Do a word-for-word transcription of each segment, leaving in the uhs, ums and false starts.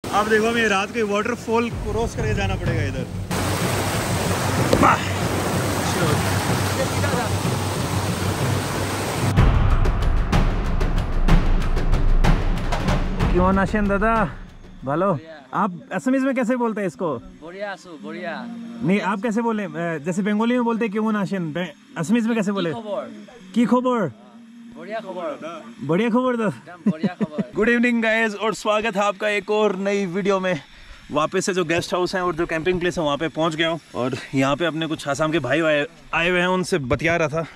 अब देखो हमें रात को वाटरफॉल क्रॉस करके जाना पड़ेगा इधर। क्यों नाशन दादा भालो, आप असमीज में कैसे बोलते हैं इसको? बढ़िया सु बढ़िया। नहीं आप कैसे बोले? जैसे बंगाली में बोलते हैं क्यों नाशन, असमीज में कैसे बोले? की खबर? बढ़िया खबर। बढ़िया खबर दो। बढ़िया खबर। गुड इवनिंग गाइस और स्वागत है आपका एक और नई वीडियो में। वापस से जो गेस्ट हाउस है और जो कैंपिंग प्लेस है वहाँ पे पहुँच गया हूँ और यहाँ पे अपने कुछ आसाम के भाई आए हुए हैं, उनसे बतिया रहा था।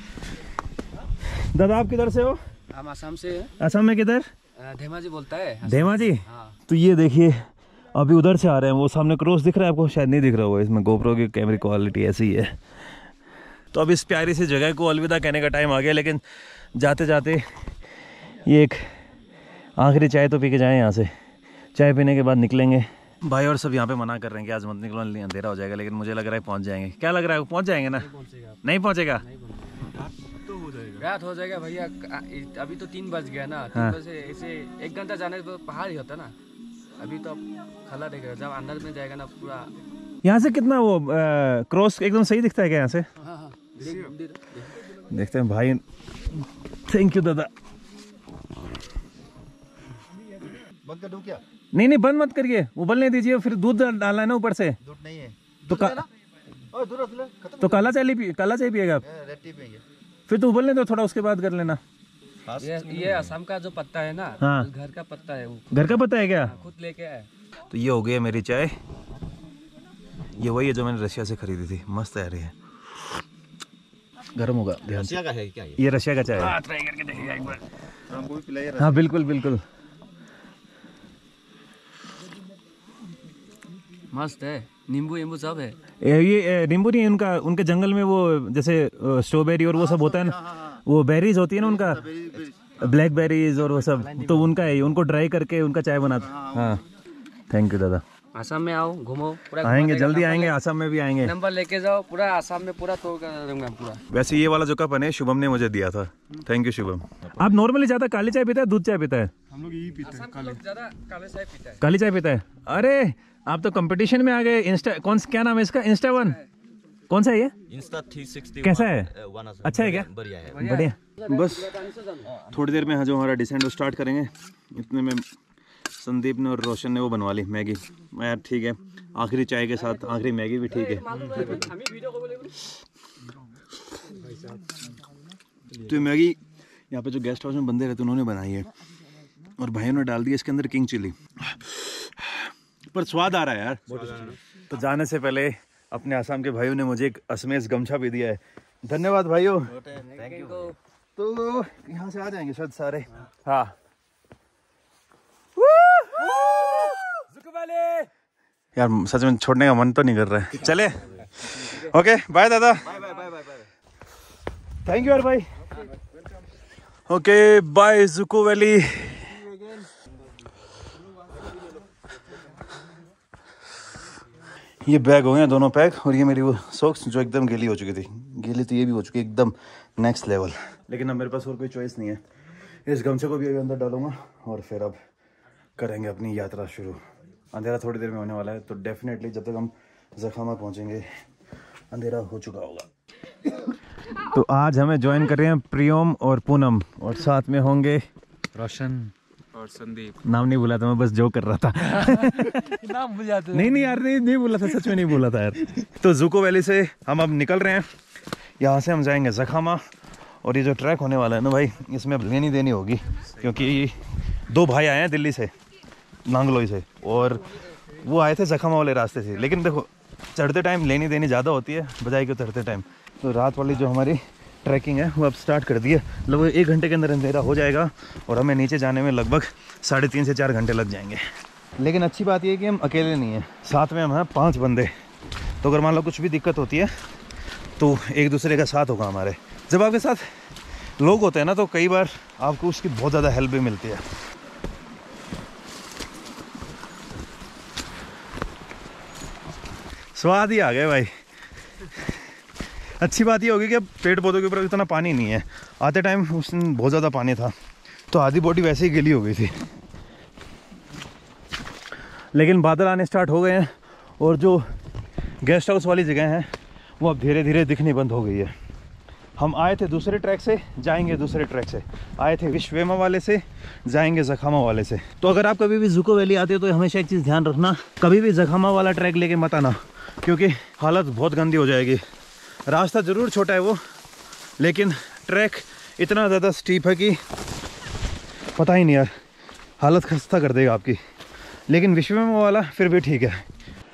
दादा आप किधर से हो? हम आसाम से हैं। आसाम में किधर? धेमाजी बोलता है। धेमाजी? हाँ। तो ये देखिए अभी उधर से आ रहे हैं, वो सामने क्रॉस दिख रहा है आपको? शायद नहीं दिख रहा होगा, इसमें गोप्रो की कैमरे क्वालिटी ऐसी ही है। तो अब इस प्यारी सी जगह को अलविदा कहने का टाइम आ गया, लेकिन जाते जाते ये एक आखिरी चाय तो पी के जाएँ यहाँ से। चाय पीने के बाद निकलेंगे। भाई और सब यहाँ पे मना कर रहे हैं कि आज मत निकलो, अंधेरा हो जाएगा, लेकिन मुझे लग रहा है पहुँच जाएंगे। क्या लग रहा है पहुँच जाएंगे ना? नहीं पहुँचेगा? रात हो जाएगा भैया, अभी तो तीन बज गया ना। तीन बजे ऐसे एक घंटा जाने तो पहाड़ ही होता ना। अभी तो खला देखेगा, जब अंदर में जाएगा ना पूरा। यहाँ से कितना वो क्रॉस एकदम सही दिखता है क्या यहाँ से? हाँ हाँ देखते हैं भाई। थैंक यू दादा। बंद कर दूं क्या? नहीं नहीं बंद मत करिए, वो उबलने दीजिए, फिर दूध डालना है ना ऊपर से। दूध नहीं है तो का... तो काला चाय पी काला चाय पिएगा आप? फिर तो उबलने दो थोड़ा, उसके बाद कर लेना। ये ये असम का जो पत्ता है ना, हाँ घर का पत्ता है वो। घर का पत्ता है क्या? खुद लेके आए। तो ये हो गई है मेरी चाय। ये वही है जो मैंने रशिया से खरीदी थी, मस्त है ये। गर्म होगा। रशिया का है क्या ये? ये रशिया का चाय है। ट्राई करके देखिएगा एक बार। हमको भी पिलाइए। हाँ बिल्कुल बिल्कुल मस्त है। नींबू नींबू सब है। ये नींबू नहीं, उनका उनके जंगल में वो जैसे स्ट्रॉबेरी और वो सब होता है ना, वो बेरीज होती है ना उनका, ब्लैक बेरीज और वो सब, तो उनका है, उनको ड्राई करके उनका चाय बनाते। हाँ थैंक यू दादा। आसाम में आओ, घूमो पूरा। आएंगे जल्दी आएंगे, आसाम में भी आएंगे। नंबर लेके जाओ, पूरा आसाम में पूरा तोड़ कर दूंगा पूरा। वैसे ये वाला जो कप है शुभम ने मुझे दिया था। Thank you Shubham. आप नॉर्मली ज्यादा काली चाय पीता है दूध चाय पीता है? हम लोग यही पीते हैं, काली ज्यादा काली चाय पीता है। काली चाय पीता है? अरे आप तो कंपटीशन में आ गए। इंस्टा कौन क्या नाम है इसका? इंस्टा वन कौन सा है ये? इंस्टा थ्री सिक्सटी कैसा है? अच्छा है क्या? बढ़िया है। बढ़िया। बस थोड़ी देर में जो हमारा डिसेंट वो स्टार्ट करेंगे। इतने में संदीप ने और रोशन ने वो बनवा ली मैगी। मैं यार ठीक है, आखिरी चाय के साथ आखिरी मैगी भी ठीक है। तो मैगी यहाँ पे जो गेस्ट हाउस में बंदे रहते उन्होंने बनाई है और भाइयों ने डाल दिया इसके अंदर किंग चिली, पर स्वाद आ रहा है यार। तो जाने से पहले अपने आसाम के भाइयों ने मुझे एक असमेज गमछा भी दिया है। धन्यवाद भाइयों। तो यहाँ से आ जाएंगे शायद सारे। हाँ यार सच में छोड़ने का मन तो नहीं कर रहा है। चले ओके बाय दादा। थैंक यू यार भाई। Okay bye Dzukou valley. ये बैग हो गए दोनों पैक, और ये मेरी वो सॉक्स जो एकदम गीली हो चुकी थी। गीली तो ये भी हो चुकी है एकदम नेक्स्ट लेवल। लेकिन अब मेरे पास और कोई चॉइस नहीं है। इस गमछे को भी अभी अंदर डालूंगा और फिर अब करेंगे अपनी यात्रा शुरू। अंधेरा थोड़ी देर में होने वाला है, तो डेफिनेटली जब तक हम जखामा पहुंचेंगे अंधेरा हो चुका होगा। तो आज हमें ज्वाइन कर रहे हैं प्रियम और पूनम, और साथ में होंगे रोशन और संदीप। नाम नहीं बोला था मैं, बस जो कर रहा था। नाम भूल जाते। नहीं नहीं यार नहीं नहीं बोला था, सच में नहीं बोला था यार। तो जुको वैली से हम अब निकल रहे हैं। यहाँ से हम जाएंगे जखामा, और ये जो ट्रैक होने वाला है ना भाई, इसमें अब लेनी देनी होगी, क्योंकि दो भाई आए हैं दिल्ली से, नांगलोई से, और वो आए थे जखामा वाले रास्ते से। लेकिन देखो चढ़ते टाइम लेनी देनी ज़्यादा होती है बजाय के उतरते टाइम। तो रात वाली जो हमारी ट्रैकिंग है वो अब स्टार्ट कर दी है। लगभग एक घंटे के अंदर अंधेरा हो जाएगा और हमें नीचे जाने में लगभग साढ़े तीन से चार घंटे लग जाएंगे। लेकिन अच्छी बात यह है कि हम अकेले नहीं हैं, साथ में हम हैं पाँच बंदे। तो अगर मान लो कुछ भी दिक्कत होती है तो एक दूसरे का साथ होगा हमारे। जब आपके साथ लोग होते हैं ना तो कई बार आपको उसकी बहुत ज़्यादा हेल्प भी मिलती है। स्वाद ही आ गए भाई। अच्छी बात ये होगी कि अब पेड़ पौधों के ऊपर इतना पानी नहीं है। आते टाइम उस दिन बहुत ज़्यादा पानी था, तो आधी बॉडी वैसे ही गीली हो गई थी। लेकिन बादल आने स्टार्ट हो गए हैं और जो गेस्ट हाउस वाली जगह है वो अब धीरे धीरे दिखनी बंद हो गई है। हम आए थे दूसरे ट्रैक से, जाएंगे दूसरे ट्रैक से। आए थे विश्वेमा वाले से, जाएंगे जखामा वाले से। तो अगर आप कभी भी जुको वैली आते हो तो हमेशा एक चीज़ ध्यान रखना, कभी भी जखामा वाला ट्रैक लेके मत आना, क्योंकि हालत बहुत गंदी हो जाएगी। रास्ता ज़रूर छोटा है वो, लेकिन ट्रैक इतना ज़्यादा स्टीप है कि पता ही नहीं यार, हालत खस्ता कर देगा आपकी। लेकिन विश्वेमा वाला फिर भी ठीक है।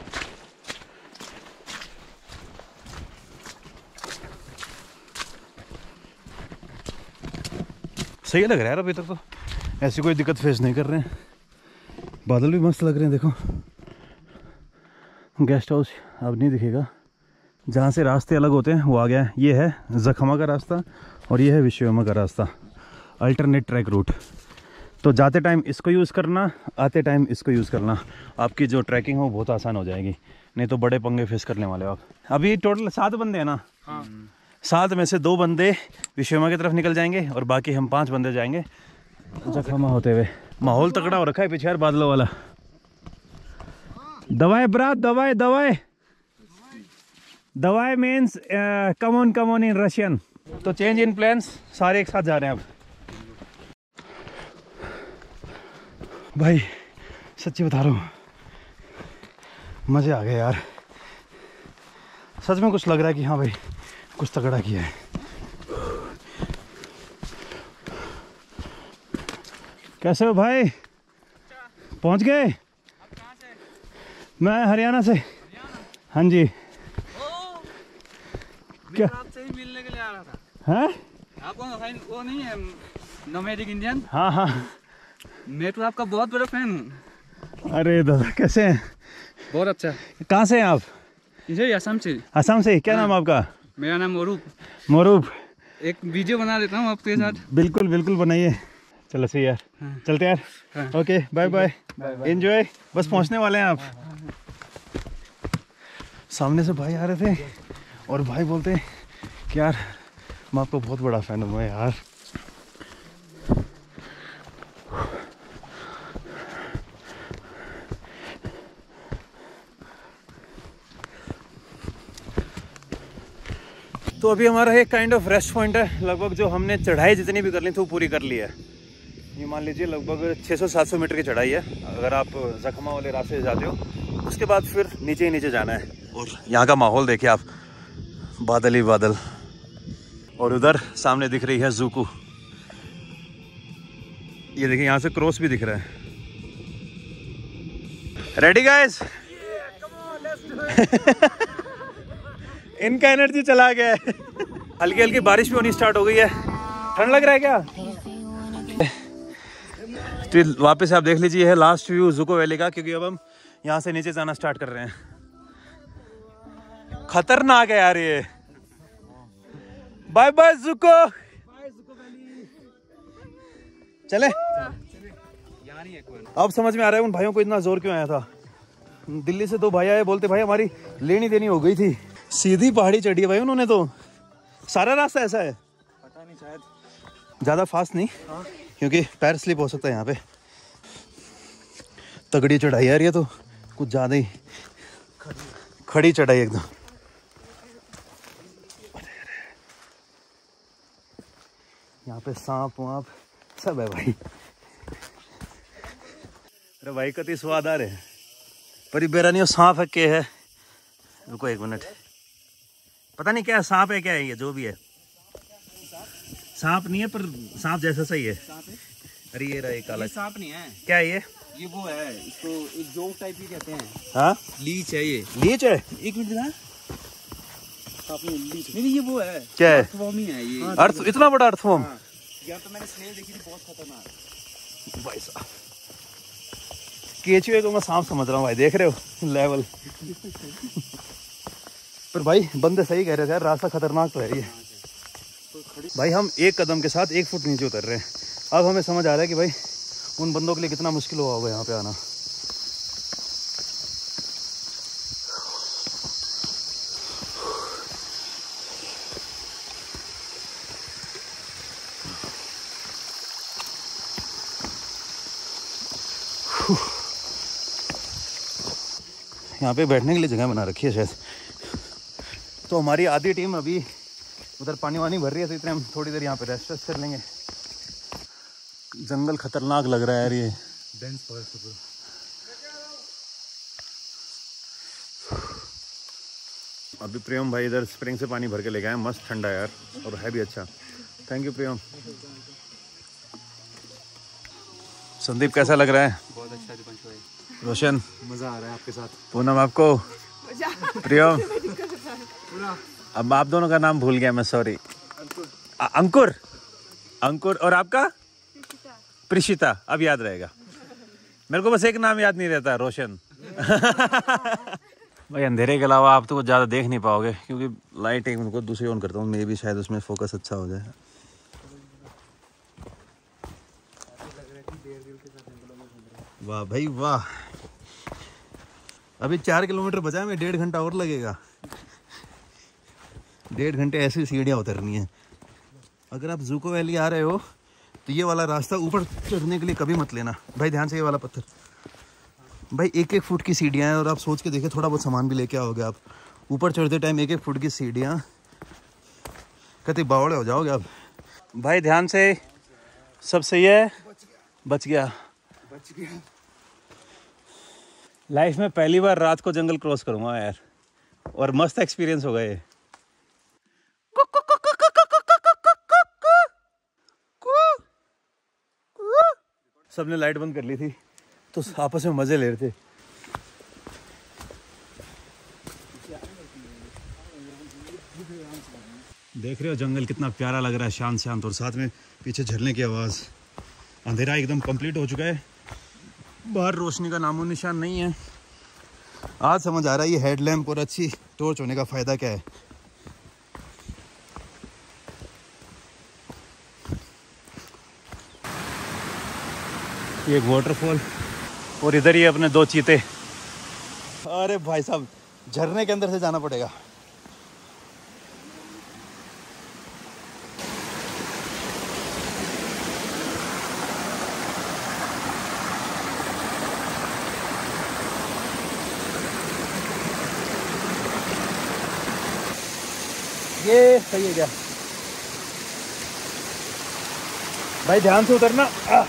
सही लग रहा है यार, अभी तक तो ऐसी कोई दिक्कत फेस नहीं कर रहे हैं। बादल भी मस्त लग रहे हैं। देखो गेस्ट हाउस अब नहीं दिखेगा, जहाँ से रास्ते अलग होते हैं वो आ गया है। ये है जखामा का रास्ता और ये है विश्वेमा का रास्ता, अल्टरनेट ट्रैक रूट। तो जाते टाइम इसको यूज़ करना, आते टाइम इसको यूज़ करना, आपकी जो ट्रैकिंग हो बहुत आसान हो जाएगी। नहीं तो बड़े पंगे फेस करने वाले हो आप। अभी टोटल सात बंदे हैं ना? हाँ। सात में से दो बंदे विश्वेमा की तरफ निकल जाएंगे और बाकी हम पांच बंदे जाएंगे जखामा होते हुए। माहौल तगड़ा हो रखा है पीछे यार बादलों वाला। दवाई ब्रात, दवाई दवाई दवाई means come on come on in Russian. तो चेंज इन प्लान्स, सारे एक साथ जा रहे हैं अब। भाई सच्ची बता रहा हूँ, मज़े आ गए यार। सच में कुछ लग रहा है कि हाँ भाई कुछ तगड़ा किया है। कैसे हो भाई? पहुंच गए? मैं हरियाणा से। हाँ जी। क्या आपसे ही मिलने के लिए आ रहा था। हैं? आपको वो नहीं है नोमैडिक इंडियन? हाँ हाँ, मैं तो आपका बहुत बड़ा फैन हूँ। अरे दादा कैसे हैं? बहुत अच्छा। कहाँ से हैं आप? इधर असम से। असम से। क्या नाम आपका? मेरा नाम मोरूप। मोरूप। एक वीडियो बना देता हूँ आपके साथ। बिल्कुल बिल्कुल बनाइए। चलो सही यार। हाँ। चलते यार। हाँ। Okay bye bye, enjoy. बस पहुँचने वाले हैं आप। सामने से भाई आ रहे थे और भाई बोलते कि यार मैं आपको बहुत बड़ा फैन हूँ यार। तो अभी हमारा एक काइंड ऑफ रेस्ट पॉइंट है। लगभग जो हमने चढ़ाई जितनी भी कर ली थी वो पूरी कर ली है। ये मान लीजिए लगभग छह सौ सात सौ मीटर की चढ़ाई है अगर आप जखामा वाले रास्ते से जाते हो। उसके बाद फिर नीचे ही नीचे जाना है। और यहाँ का माहौल देखिए आप, बादल ही बादल। और उधर सामने दिख रही है जुको। ये देखिए यहाँ से क्रॉस भी दिख रहा है। Ready guys? इनका एनर्जी चला गया है। हल्की हल्की बारिश भी होनी स्टार्ट हो गई है। ठंड लग रहा है क्या? तो वापस आप देख लीजिए है लास्ट व्यू जुको वैली का, क्योंकि अब हम यहाँ से नीचे जाना स्टार्ट कर रहे हैं। खतरनाक है यार ये। Bye bye Dzukou. चले। अब समझ में आ रहा है उन भाइयों को इतना जोर क्यों आया था। दिल्ली से दो भाई आए, बोलते भाई हमारी लेनी देनी हो गई थी। सीधी पहाड़ी चढ़ी है भाई उन्होंने तो। सारा रास्ता ऐसा है? पता नहीं, शायद ज़्यादा फास्ट नहीं। हाँ? क्योंकि पैर स्लिप हो सकता है यहाँ पे। तगड़ी चढ़ाई यार ये तो, कुछ ज़्यादा ही खड़ी चढ़ाई एकदम। यहाँ पे सांप वाप सब है भाई। अरे भाई कति स्वाद आ रहे हैं पर बेरा नहीं सांप है के है। रुको एक मिनट, पता नहीं क्या सांप है क्या है ये, जो भी है। सांप नहीं है पर सांप जैसा सही है। अरे ये रहा एक काला। सांप नहीं है। क्या है ये? ये वो है, इसको एक जोक टाइप ही कहते हैं। हाँ लीच है ये। लीच है? एक मिनट ना, लीच नहीं, ये वो है। क्या है? अर्थवॉर्म ही है ये। अर्थ, इतना बड़ा अर्थवॉर्म? हाँ। यार तो मैंने स्नेल देखी थी, बहुत खतरनाक भाई साहब। केचुए को मैं सांप समझ रहा हूँ भाई, देख रहे हो लेवल। पर भाई बंदे सही कह रहे थे यार, रास्ता खतरनाक तो है ये भाई। हम एक कदम के साथ एक फुट नीचे उतर रहे हैं। अब हमें समझ आ रहा है कि भाई उन बंदों के लिए कितना मुश्किल हुआ होगा यहाँ पे आना। यहाँ पे बैठने के लिए जगह बना रखी है शायद। तो हमारी आधी टीम अभी उधर पानी वानी भर रही है, तो इतने हम थोड़ी देर यहाँ पे रेस्ट वेस्ट कर लेंगे। जंगल खतरनाक लग रहा है यार, ये डेंस फॉरेस्ट। अभी प्रियम भाई इधर स्प्रिंग से पानी भर के लेके आए, मस्त ठंडा यार और है भी अच्छा। थैंक यू प्रियम। संदीप कैसा लग रहा है? बहुत अच्छा दीपंश भाई। रोशन मजा आ रहा है आपके साथ। पूनम आपको? प्रियम? अब आप दोनों का नाम भूल गया मैं, सॉरी। अंकुर। अंकुर और आपका? प्रिशिता। अब याद रहेगा मेरे को, बस एक नाम याद नहीं रहता, रोशन। भाई अंधेरे के अलावा आप तो कुछ ज़्यादा देख नहीं पाओगे, क्योंकि लाइट एक मिनट को दूसरी ऑन करता हूँ, मे भी शायद उसमें फोकस अच्छा हो जाए। वाह भाई वाह। अभी चार किलोमीटर बचा है, मैं डेढ़ घंटा और लगेगा। डेढ़ घंटे ऐसी सीढ़ियाँ उतरनी है। अगर आप जूको वैली आ रहे हो तो ये वाला रास्ता ऊपर चढ़ने के लिए कभी मत लेना भाई। ध्यान से ये वाला पत्थर भाई, एक एक फुट की सीढ़ियाँ हैं, और आप सोच के देखिए थोड़ा बहुत सामान भी लेके आओगे आप, ऊपर चढ़ते टाइम एक एक फुट की सीढ़ियाँ, कहते बावड़े हो जाओगे आप भाई। ध्यान से, सब सही है? बच गया, बच गया। लाइफ में पहली बार रात को जंगल क्रॉस करूँगा यार, और मस्त एक्सपीरियंस होगा ये। सबने लाइट बंद कर ली थी तो आपस में मजे ले रहे थे। देख रहे हो जंगल कितना प्यारा लग रहा है, शांत शांत, और साथ में पीछे झरने की आवाज़। अंधेरा एकदम कंप्लीट हो चुका है, बाहर रोशनी का नामो निशान नहीं है। आज समझ आ रहा है ये हेडलैम्प और अच्छी टॉर्च होने का फ़ायदा क्या है। ये एक वाटरफॉल, और इधर ही अपने दो चीते। अरे भाई साहब, झरने के अंदर से जाना पड़ेगा। ये सही है क्या भाई? ध्यान से उतरना। आ।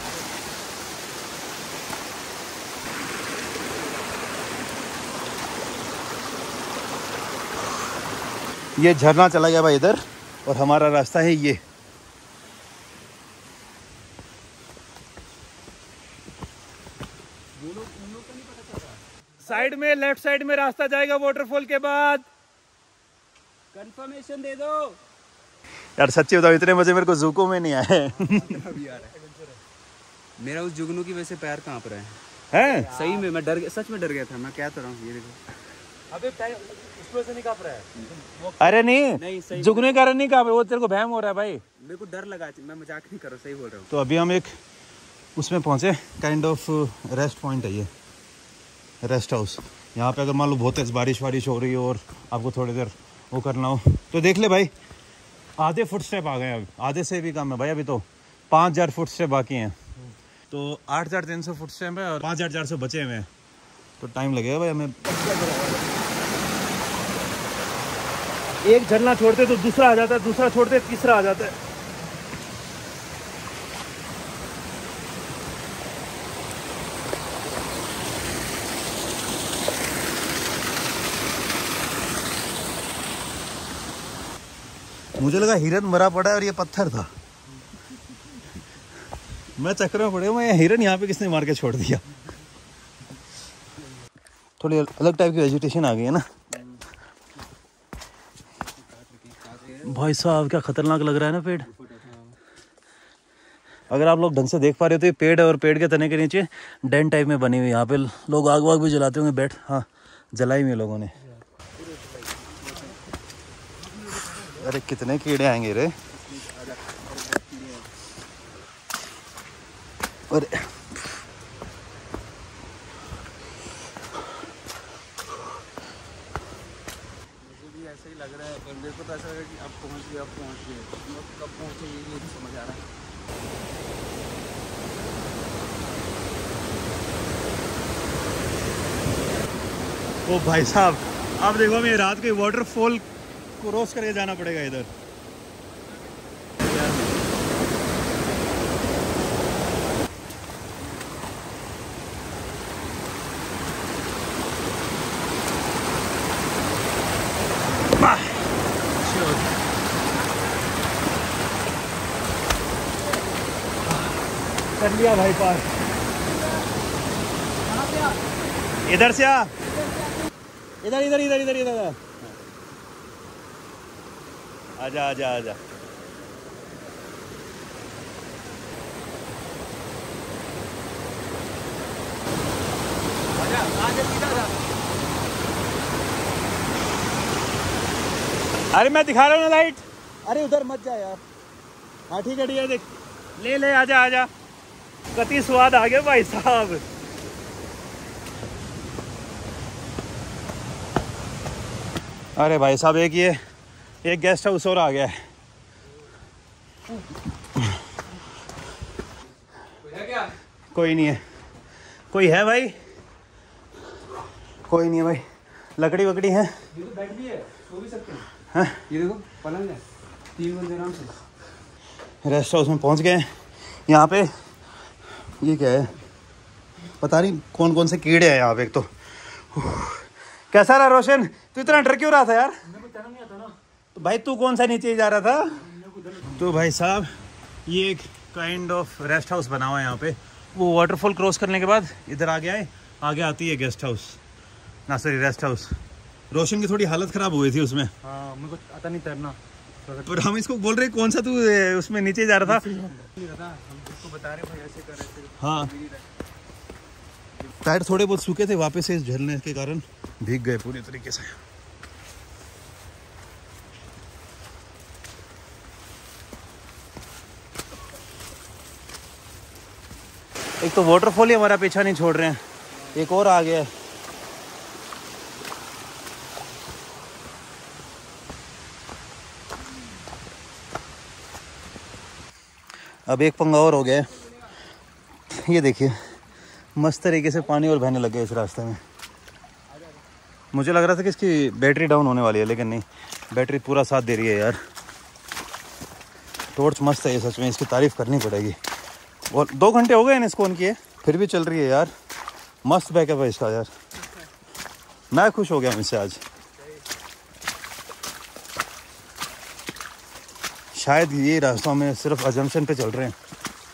ये झरना चला गया भाई इधर, और हमारा रास्ता है ये। साइड में, लेफ्ट साइड में रास्ता जाएगा वाटरफॉल के बाद। कंफर्मेशन दे दो यार सच्ची बताओ, इतने मजे मेरे को जूको में नहीं आए। अभी आ रहा है। मेरा उस जुगनू की वजह से पैर कांप रहा है। हैं? सही में मैं डर, सच में डर गया था। मैं क्या कर रहा हूँ, ये देखो। अबे टाइम इस वजह से नहीं कांप रहा है। अरे नहीं, नहीं जुगने के कारण नहीं कांप रहा, वो तेरे को भैम हो रहा है भाई। मेरे को डर लगा, मैं मजाक नहीं कर रहा, सही बोल रहा हूँ। तो अभी हम एक उसमें पहुंचे, काइंड ऑफ रेस्ट पॉइंट है ये, रेस्ट हाउस। यहाँ पे अगर मान लो बहुत तेज बारिश वारिश हो रही हो और आपको थोड़ी देर वो करना हो तो देख ले भाई, आधे फुट स्टेप आ गए हैं। अभी आधे से भी कम है भाई, अभी तो पाँच हज़ार फुट स्टेप बाकी हैं। तो आठ हज़ार तीन सौ फुट स्टेप है और पाँच हज़ार चार सौ बचे हुए हैं, तो टाइम लगेगा भाई हमें। एक झरना छोड़ते तो दूसरा आ जाता है, दूसरा छोड़ते तीसरा आ जाता है। मुझे लगा हिरन मरा पड़ा है और ये पत्थर था। मैं चक्कर में पड़े मैं, हिरन यहाँ पे किसने मार के छोड़ दिया। थोड़ी अलग टाइप की वेजिटेशन आ गई है ना भाई साहब, क्या खतरनाक लग रहा है ना पेड़। अगर आप लोग ढंग से देख पा रहे हो तो ये पेड़ है, और पेड़ के तने के नीचे डेन टाइप में बनी हुई, यहाँ पे लोग आग वाग भी जलाते होंगे। बैठ, हाँ जलाई हुई है लोगों ने। अरे कितने कीड़े आएंगे रे। अरे ऐसा ही लग रहा है, पर मेरे को तो ऐसा लग रहा है कि अब पहुंच गए, अब पहुंच गए, कब पहुंचे ये नहीं समझ आ रहा है। ओ भाई साहब, अब देखो हमें रात के वाटरफॉल क्रॉस करके जाना पड़ेगा इधर। कर लिया भाई पार। इधर से आ, इधर इधर इधर इधर इधर आजा आजा आजा। अरे मैं दिखा रहा हूँ ना लाइट। अरे उधर मत जा यार। हाँ ठीक है ठीक है, देख ले ले, आजा आजा। कति स्वाद आ गया भाई साहब। अरे भाई साहब, एक ये एक गेस्ट हाउस और आ गया है। क्या? कोई नहीं है। कोई है भाई? कोई नहीं है भाई। लकड़ी वकड़ी है? ये तो बेड भी है, सो भी सकते हैं। हाँ? ये देखो पलंग है, तीन बंदे आराम से। रेस्ट हाउस में पहुंच गए। यहाँ पे ये क्या है पता नहीं, कौन कौन से कीड़े हैं यहाँ पे। एक तो कैसा रहा रोशन? तू इतना डर क्यों रहा था यार? मेरे को डर नहीं आता ना। तो भाई तू कौन सा नीचे जा रहा था? तो भाई साहब, ये एक काइंड ऑफ रेस्ट हाउस बना हुआ है यहाँ पे। वो वाटरफॉल क्रॉस करने के बाद इधर आ गया है, आगे आती है गेस्ट हाउस, ना सॉरी रेस्ट हाउस। रोशन की थोड़ी हालत ख़राब हुई थी उसमें। हाँ, मेरे को आता नहीं तैरना। और हम इसको बोल रहे कौन सा तू उसमें नीचे जा रहा था? नहीं रहा, हम इसको बता रहे भाई ऐसे कर रहे थे। हाँ, टायर थोड़े बहुत सूखे थे, वापस से इस झरने के कारण भीग गए पूरी तरीके से। एक तो वाटरफॉल ही हमारा पीछा नहीं छोड़ रहे हैं, एक और आ गया है। अब एक पंगा और हो गया है। ये देखिए मस्त तरीके से पानी और बहने लग गया इस रास्ते में। मुझे लग रहा था कि इसकी बैटरी डाउन होने वाली है, लेकिन नहीं, बैटरी पूरा साथ दे रही है यार। टॉर्च मस्त है ये, सच में इसकी तारीफ़ करनी पड़ेगी। और दो घंटे हो गए हैं इसको ऑन किए, फिर भी चल रही है यार। मस्त बैकअप है इसका यार, मैं खुश हो गया हूँ इससे आज। शायद ये रास्तों में सिर्फ अजम्पशन पे चल रहे हैं।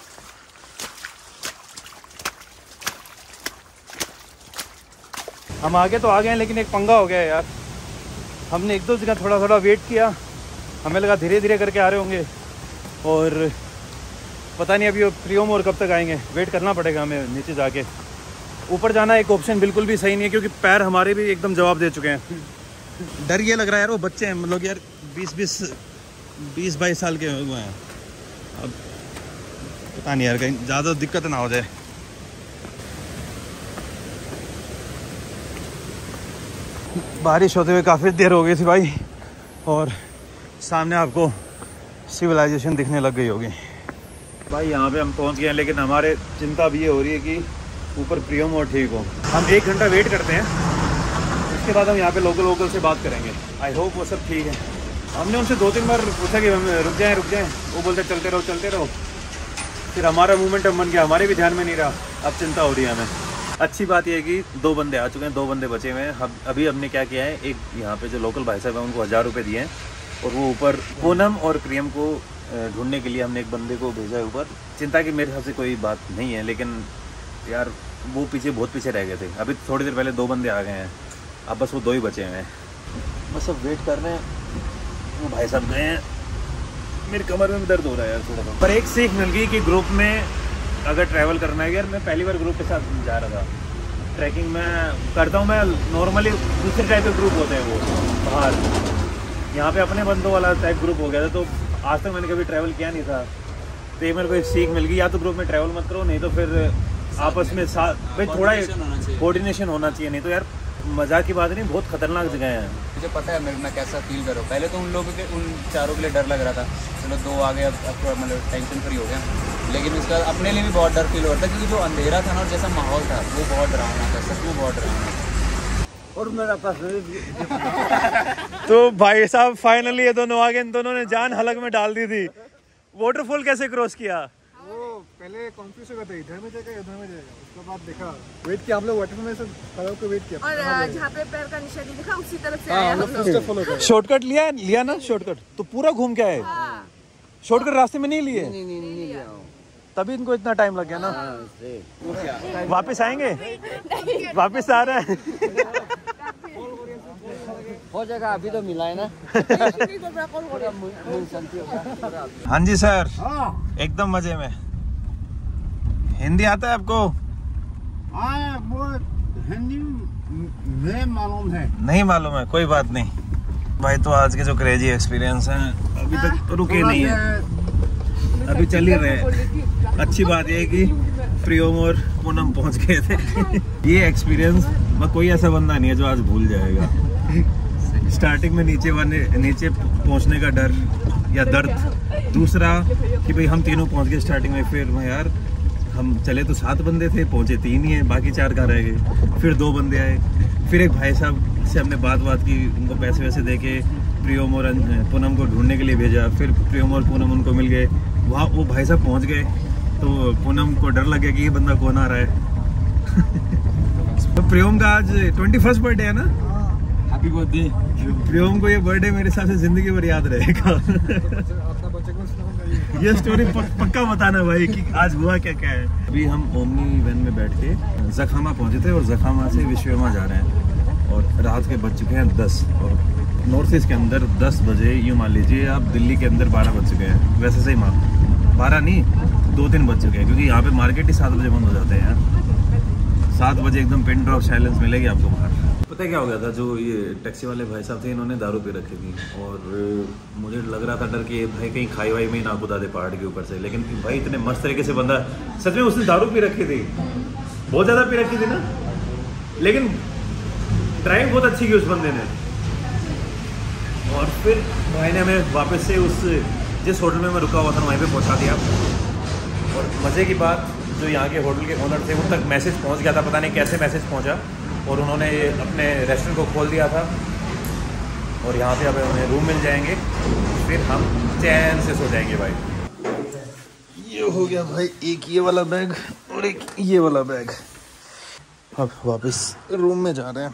हम आगे तो आ गए हैं, लेकिन एक पंगा हो गया है यार। हमने एक दो जगह थोड़ा थोड़ा वेट किया, हमें लगा धीरे धीरे करके आ रहे होंगे, और पता नहीं अभी प्रियोम और कब तक आएंगे। वेट करना पड़ेगा हमें नीचे जाके। ऊपर जाना एक ऑप्शन बिल्कुल भी सही नहीं है, क्योंकि पैर हमारे भी एकदम जवाब दे चुके हैं। डर ये लग रहा है यार, वो बच्चे हैं, मतलब यार बीस बीस बीस बाईस साल के हुए हैं। अब पता नहीं यार, कहीं ज़्यादा दिक्कत ना हो जाए। बारिश होते हुए काफ़ी देर हो गई थी भाई, और सामने आपको सिविलाइजेशन दिखने लग गई होगी भाई। यहाँ पे हम पहुँच गए हैं, लेकिन हमारे चिंता भी ये हो रही है कि ऊपर प्रियम और ठीक हो। हम एक घंटा वेट करते हैं, उसके बाद हम यहाँ पे लोकल लोकल से बात करेंगे। आई होप वो सब ठीक है। हमने उनसे दो तीन बार पूछा कि हम रुक जाएं रुक जाएं, वो बोलते चलते रहो चलते रहो। फिर हमारा मोमेंटम बन गया, हमारे भी ध्यान में नहीं रहा। अब चिंता हो रही है हमें। अच्छी बात यह है कि दो बंदे आ चुके हैं, दो बंदे बचे हुए हैं। हम अभी हमने क्या किया है, एक यहाँ पे जो लोकल भाई साहब हैं उनको हज़ार रुपये दिए हैं, और वो ऊपर पूनम और प्रियम को ढूंढने के लिए हमने एक बंदे को भेजा है ऊपर। चिंता की मेरे हिसाब से कोई बात नहीं है, लेकिन यार वो पीछे बहुत पीछे रह गए थे। अभी थोड़ी देर पहले दो बंदे आ गए हैं, अब बस वो दो ही बचे हुए हैं। बस अब वेट कर रहे हैं। वो भाई साहब गए हैं, मेरी कमर में भी दर्द हो रहा है यार थोड़ा सा। पर एक सीख मिल गई कि ग्रुप में अगर ट्रैवल करना है, यार मैं पहली बार ग्रुप के साथ जा रहा था। ट्रैकिंग में करता हूँ मैं नॉर्मली, दूसरे टाइप के ग्रुप होते हैं वो बाहर। यहाँ पे अपने बंदों वाला टाइप ग्रुप हो गया था, तो आज तक मैंने कभी ट्रैवल किया नहीं था। तो ये मेरे को एक सीख मिल गई, या तो ग्रुप में ट्रैवल मत करो, नहीं तो फिर आपस में साथ भाई थोड़ा कोऑर्डिनेशन होना चाहिए। नहीं तो यार मजाक की बात नहीं, बहुत खतरनाक जगह है। मुझे पता है मैं कैसा फील कर रहा हूँ। पहले तो उन लोगों के उन चारों के लिए डर लग रहा था, चलो दो आ गए, अब अब थोड़ा मतलब टेंशन फ्री हो गया। लेकिन उसका अपने लिए भी बहुत डर फील हो रहा था, क्योंकि जो अंधेरा था ना और जैसा माहौल था वो बहुत डरावना था, सच में बहुत डरावना था। और मेरा पास तो भाई साहब फाइनली ये दोनों आ गए, इन दोनों ने जान हलक में डाल दी थी। वाटरफॉल कैसे क्रॉस किया? वो पहले कॉन्फ्यूज हो गया था, इधर में जाएगा इधर में जाएगा, उसके बाद देखा वेट किया हम लोग वाटरफॉल में से खड़ा होकर वेट किया और जहाँ पे पैर का निशान दिखा उसी तरफ से आया हम लोग। शॉर्टकट लिया लिया ना शॉर्टकट, तो पूरा घूम के आए। शॉर्टकट रास्ते में नहीं लिए? नहीं नहीं नहीं लिया तभी इनको इतना टाइम लग गया ना। वापस आएंगे? वापस आ रहे हैं? हो जाएगा, अभी तो मिला है ना। हाँ जी सर, एकदम मजे में। हिंदी आता है आपको? हाँ वो हिंदी में मालूम है। नहीं मालूम है, कोई बात नहीं भाई। तो आज के जो क्रेजी एक्सपीरियंस हैं अभी तक तो रुके नहीं है, अभी चल ही रहे हैं। अच्छी बात ये है कि प्रियोम और पूनम पहुंच गए थे। ये एक्सपीरियंस मैं कोई ऐसा बंदा नहीं है जो आज भूल जाएगा। स्टार्टिंग में नीचे वाले नीचे पहुंचने का डर या दर्द, दूसरा कि भाई हम तीनों पहुंच गए स्टार्टिंग में, फिर मैं यार हम चले तो सात बंदे थे, पहुंचे तीन ही हैं, बाकी चार कहाँ रह गए। फिर दो बंदे आए, फिर एक भाई साहब से हमने बात बात की, उनको पैसे वैसे दे के प्रियोम और पूनम को ढूंढने के लिए भेजा। फिर प्रियोम और पूनम उनको मिल गए, वहाँ वो भाई साहब पहुँच गए तो पूनम को डर लग गया कि ये बंदा कौन आ रहा है। तो प्रियोम का आज ट्वेंटी फर्स्ट बर्थडे है ना? Happy birthday. प्रियोम को ये बर्थडे मेरे हिसाब से जिंदगी भर याद रहेगा। ये स्टोरी पक्का बताना भाई कि आज हुआ क्या क्या है। अभी हम ओमनी वैन में बैठ के जखामा पहुंचे थे और जखामा से विश्वकर्मा जा रहे हैं और रात के बज चुके हैं दस। और नॉर्थ ईस्ट के अंदर दस बजे, यूँ मान लीजिए आप दिल्ली के अंदर बारह बज चुके हैं। वैसे सही मान बारह नहीं, दो तीन बज चुके हैं, क्योंकि यहाँ पे मार्केट ही सात बजे बंद हो जाते हैं यार। सात बजे एकदम पिन ड्रॉप साइलेंस मिलेगी आपको बाहर। पता है क्या हो गया था, जो ये टैक्सी वाले भाई साहब थे इन्होंने दारू पी रखी थी और मुझे लग रहा था डर कि भाई कहीं खाई वाई में ही ना कूदा दे पहाड़ के ऊपर से। लेकिन भाई इतने मस्त तरीके से बंदा, सच में उसने दारू पी रखी थी, बहुत ज़्यादा पी रखी थी ना, लेकिन ड्राइव बहुत अच्छी की उस बंदे ने। और फिर भाई ने हमें वापस से उस जिस होटल में मैं रुका हुआ था वहीं पे पहुंचा दिया। और मज़े की बात, जो यहाँ के होटल के ओनर थे उन तक मैसेज पहुँच गया था, पता नहीं कैसे मैसेज पहुँचा, और उन्होंने अपने रेस्टोरेंट को खोल दिया था। और यहाँ पे अब हमें रूम मिल जाएंगे, फिर हम चैन से सो जाएंगे भाई। ये हो गया भाई, एक ये वाला बैग और एक ये वाला बैग। अब वापस रूम में जा रहे हैं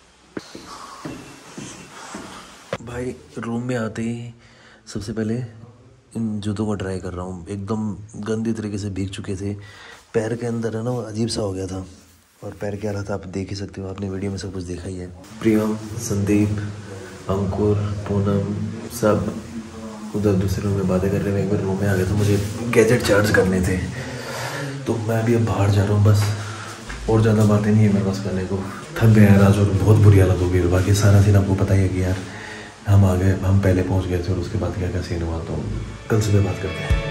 भाई। रूम में आते ही सबसे पहले इन जूतों को ट्राई कर रहा हूँ। एकदम गंदी तरीके से भीग चुके थे, पैर के अंदर है ना वो अजीब सा हो गया था। और पैर क्या रहा था आप देख ही सकते हो, आपने वीडियो में सब कुछ देखा ही है। प्रियम, संदीप, अंकुर, पूनम सब उधर दूसरे रूम में बातें कर रहे हैं। एक बार रूम में आ गया तो मुझे गैजेट चार्ज करने थे, तो मैं अभी अब बाहर जा रहा हूँ बस। और ज़्यादा बातें नहीं है मेरे पास करने को, थक गया यार आज और बहुत बुरी हालत हो गई। बाकी सारा सीन आपको पता ही है कि यार हम आ गए, हम पहले पहुँच गए थे और उसके बाद क्या क्या सीन हुआ, तो कल सुबह बात करते हैं।